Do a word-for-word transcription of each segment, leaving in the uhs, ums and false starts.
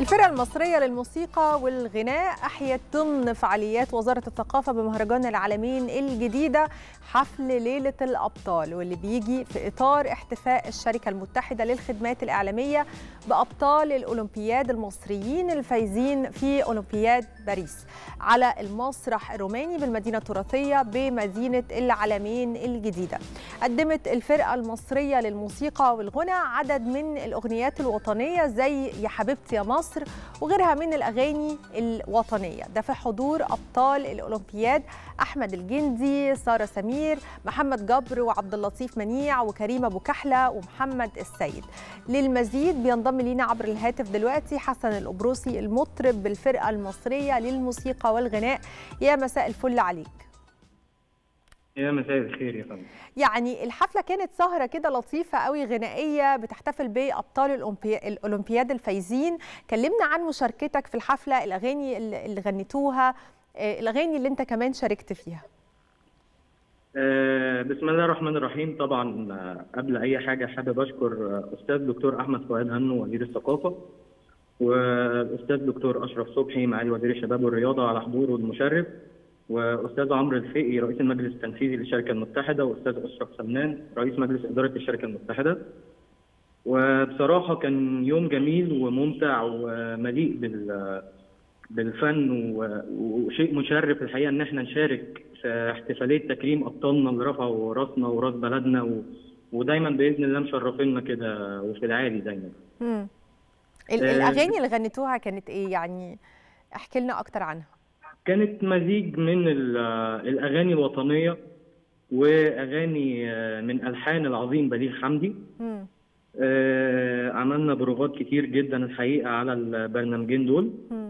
الفرقة المصرية للموسيقى والغناء أحيت ضمن فعاليات وزارة الثقافة بمهرجان العالمين الجديدة حفل ليلة الأبطال، واللي بيجي في إطار احتفاء الشركة المتحدة للخدمات الإعلامية بأبطال الأولمبياد المصريين الفايزين في أولمبياد باريس على المسرح الروماني بالمدينة التراثية بمدينة العالمين الجديدة. قدمت الفرقة المصرية للموسيقى والغناء عدد من الأغنيات الوطنية زي يا حبيبتي يا مصر وغيرها من الأغاني الوطنية، ده في حضور أبطال الأولمبياد أحمد الجندي، سارة سمير، محمد جبر وعبد اللطيف منيع وكريم أبو كحلة ومحمد السيد. للمزيد بينضم لينا عبر الهاتف دلوقتي حسن القبروسي المطرب بالفرقة المصرية للموسيقى والغناء. يا مساء الفل عليك. يا مساء الخير يا فندم. يعني الحفلة كانت سهرة كده لطيفة قوي غنائية بتحتفل بأبطال الأولمبياد الفايزين. كلمنا عن مشاركتك في الحفلة، الأغاني اللي غنيتوها، الأغاني اللي أنت كمان شاركت فيها. أه بسم الله الرحمن الرحيم. طبعا قبل أي حاجة حابب أشكر أستاذ دكتور أحمد فؤاد هنو وزير الثقافة، والأستاذ دكتور أشرف صبحي معالي وزير الشباب والرياضة على حضوره المشرف، واستاذ عمرو الفقي رئيس المجلس التنفيذي للشركه المتحده، واستاذ اشرف سمنان رئيس مجلس اداره الشركه المتحده. وبصراحه كان يوم جميل وممتع ومليء بال بالفن، وشيء مشرف الحقيقه ان احنا نشارك في احتفاليه تكريم ابطالنا اللي رفعوا راسنا وراس بلدنا، و... ودايما باذن الله مشرفينا كده وفي العالي دايما. امم الاغاني اللي غنيتوها كانت ايه؟ يعني احكي لنا اكتر عنها. كانت مزيج من الأغاني الوطنية وأغاني من ألحان العظيم بليغ حمدي. م. آه عملنا بروفات كتير جدا الحقيقة على البرنامجين دول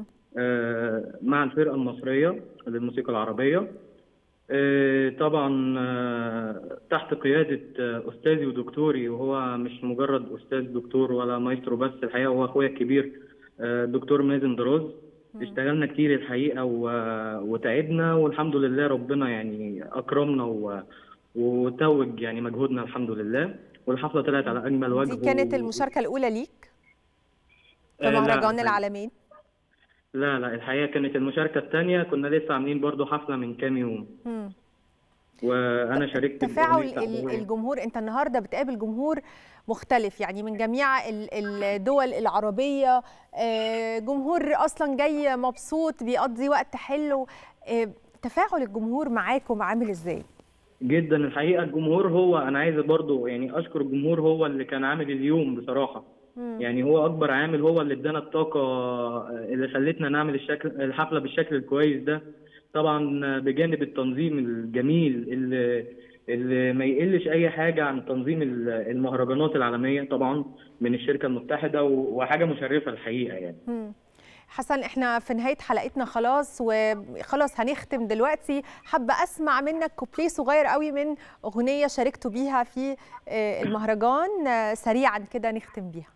آه مع الفرقة المصرية للموسيقى العربية. آه طبعا آه تحت قيادة آه أستاذي ودكتوري، وهو مش مجرد أستاذ دكتور ولا مايسترو بس، الحقيقة هو أخويا الكبير آه دكتور مازن دراز. اشتغلنا كتير الحقيقه و... وتعبنا، والحمد لله ربنا يعني اكرمنا و... وتوج يعني مجهودنا الحمد لله، والحفله طلعت على اجمل وجه. دي كانت و... المشاركه الاولى ليك في مهرجان العالمين؟ لا لا الحقيقه كانت المشاركه الثانيه، كنا لسه عاملين برضو حفله من كام يوم. م. وانا شاركت. تفاعل الجمهور، انت النهارده بتقابل جمهور مختلف يعني من جميع الدول العربيه، جمهور اصلا جاي مبسوط بيقضي وقت حلو. تفاعل الجمهور معاكم عامل ازاي؟ جدا الحقيقه الجمهور، هو انا عايز برضو يعني اشكر الجمهور، هو اللي كان عامل اليوم بصراحه. م. يعني هو اكبر عامل، هو اللي ادانا الطاقه اللي خلتنا نعمل الشكل الحفله بالشكل الكويس ده. طبعا بجانب التنظيم الجميل اللي, اللي ما يقلش اي حاجه عن تنظيم المهرجانات العالميه طبعا من الشركه المتحده، وحاجه مشرفه الحقيقه يعني. حسن، احنا في نهايه حلقتنا خلاص وخلاص هنختم دلوقتي. حابه اسمع منك كوبليه صغير قوي من اغنيه شاركتوا بيها في المهرجان، سريعا كده نختم بيها.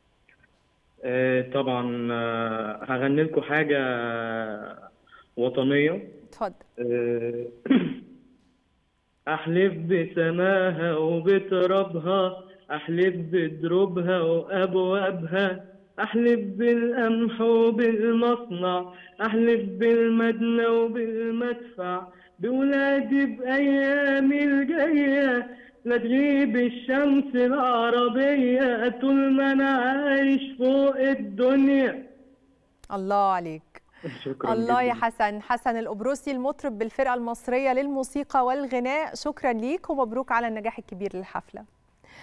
طبعا هغني لكم حاجه وطنية. اتفضل. أحلف بسماها وبترابها، أحلف بدروبها وأبوابها، أحلف بالقمح وبالمصنع، أحلف بالمدنة وبالمدفع، بولادي بأيامي الجاية لا تغيب الشمس العربية طول ما أنا عايش فوق الدنيا. الله عليك. شكرا الله جداً. يا حسن. حسن القبروسي المطرب بالفرقة المصرية للموسيقى والغناء، شكرا ليك ومبروك على النجاح الكبير للحفلة.